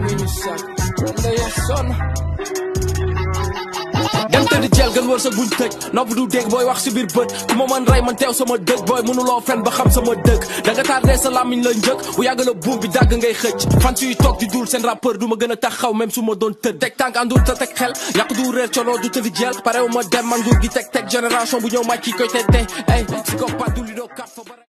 ñu sàkk wala ya sonn dem tëdd jël gën wër sa buñ tëj nopp du dégg booy wax si biir bët ku ma mën rey man teew sama dëkk booy mënuloo fen ba xam sama dëkk da nga tardé sa làmmiñ la njëkk bu yàgg la buum bi dàgg ngay xëcc fan suy toog di dul seen rappeur du ma gën a taxaw même su ma doon tëdd teg tànk àndul te teg xel yàq du réer coloo du tëdd jël parew ma dem man nguur gi teg génération bu ñëw màcc ki koy tete ay si ko pas du li doo kat fa